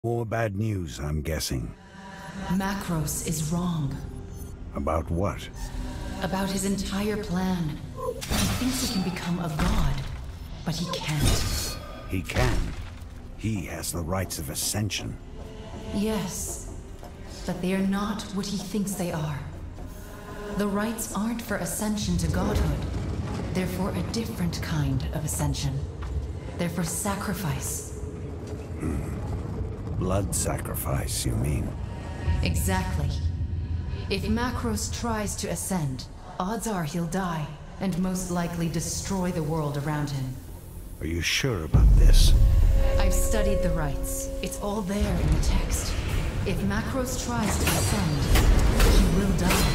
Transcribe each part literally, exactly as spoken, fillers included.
More bad news, I'm guessing. Macros is wrong. About what? About his entire plan. He thinks he can become a god, but he can't. He can. He has the rites of ascension. Yes, but they are not what he thinks they are. The rites aren't for ascension to godhood. They're for a different kind of ascension. They're for sacrifice. Hmm. Blood sacrifice, you mean? Exactly. If Macros tries to ascend, odds are he'll die, and most likely destroy the world around him. Are you sure about this? I've studied the rites. It's all there in the text. If Macros tries to ascend, he will die.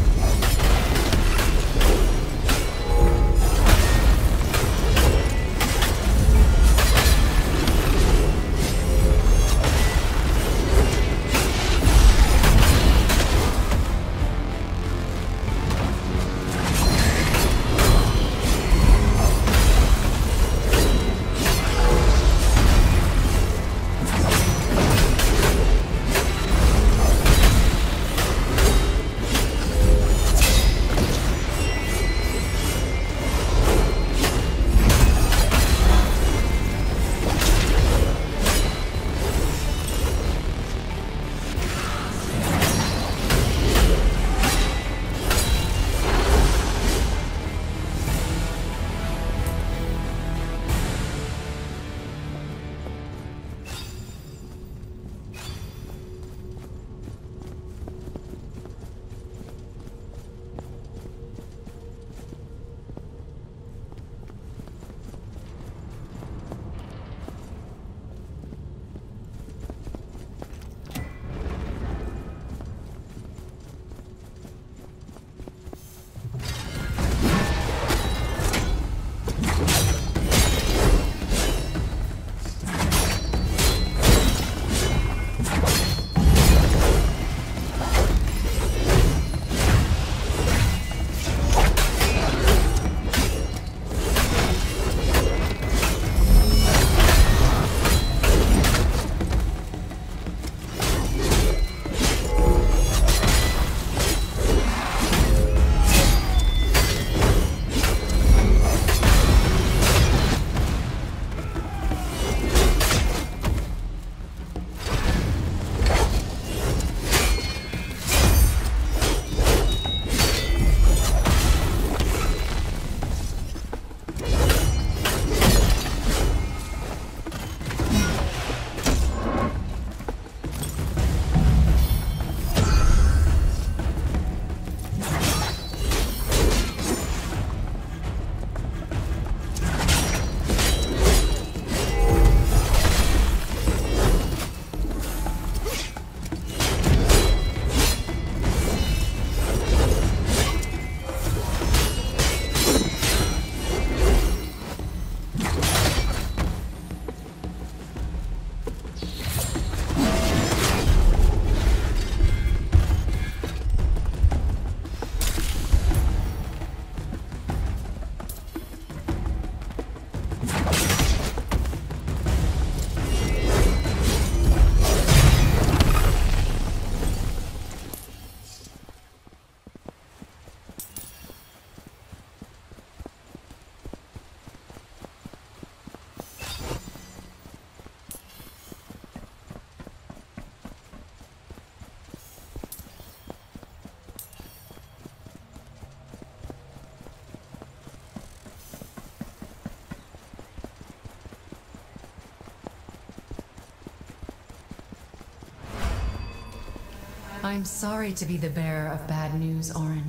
I'm sorry to be the bearer of bad news, Orin.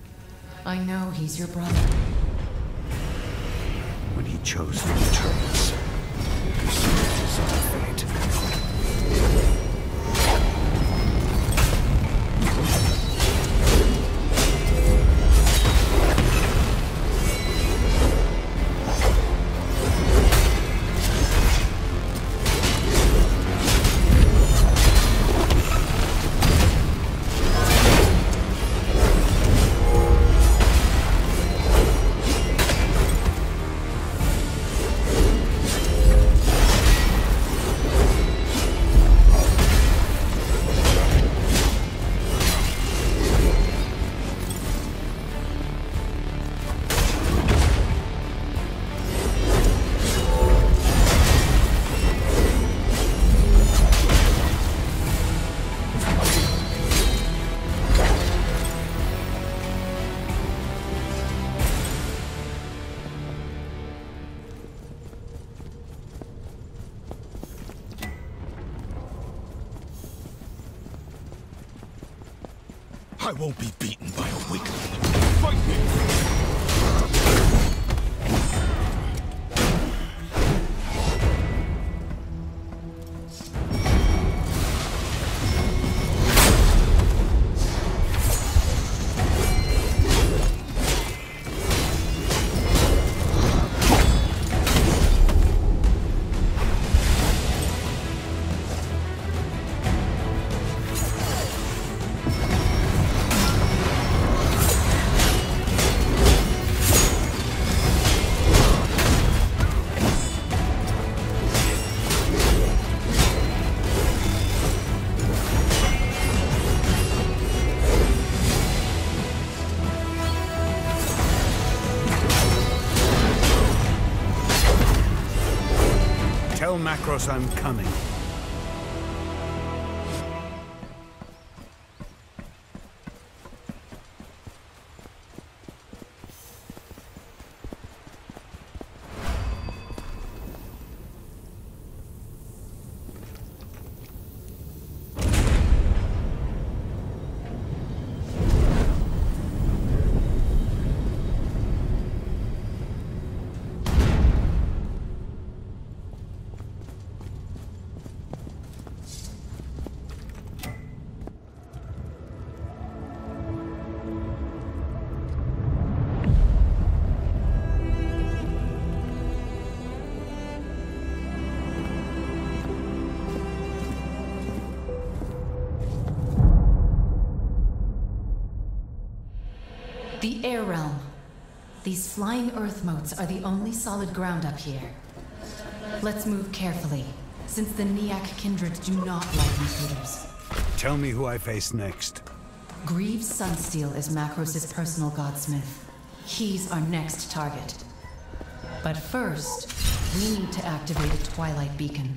I know he's your brother. When he chose to betray us, he sealed his own fate. I won't be beaten by a weakling. Fight me! Tell Macros I'm coming. The Air Realm. These flying Earth motes are the only solid ground up here. Let's move carefully, since the Niak kindred do not like intruders. Tell me who I face next. Greaves Sunsteel is Macros' personal godsmith. He's our next target. But first, we need to activate a Twilight Beacon.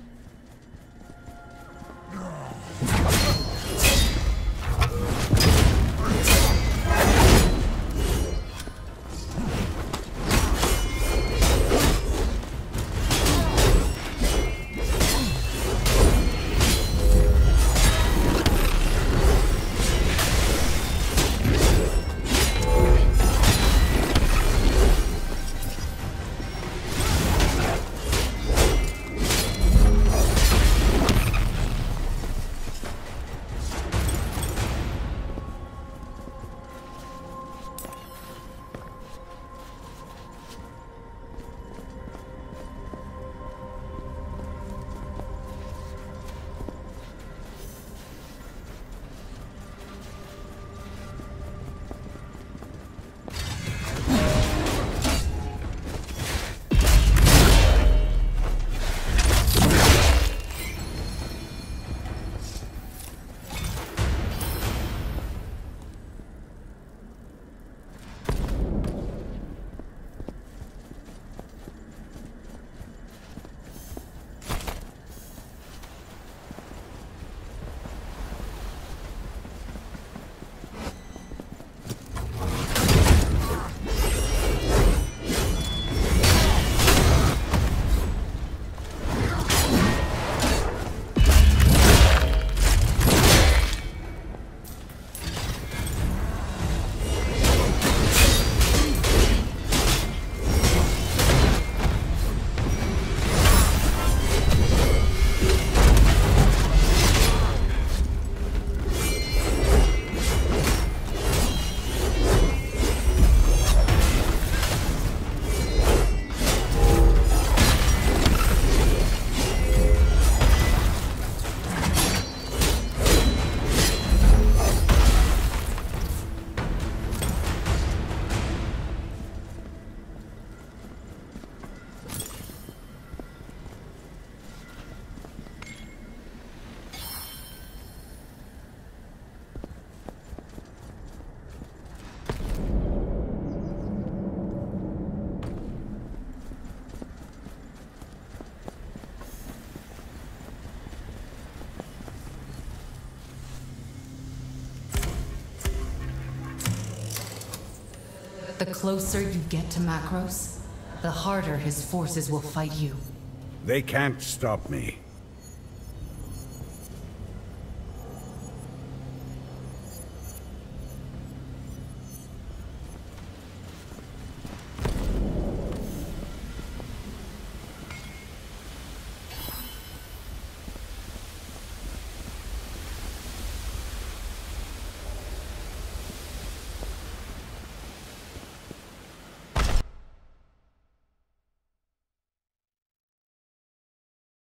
The closer you get to Macros, the harder his forces will fight you. They can't stop me.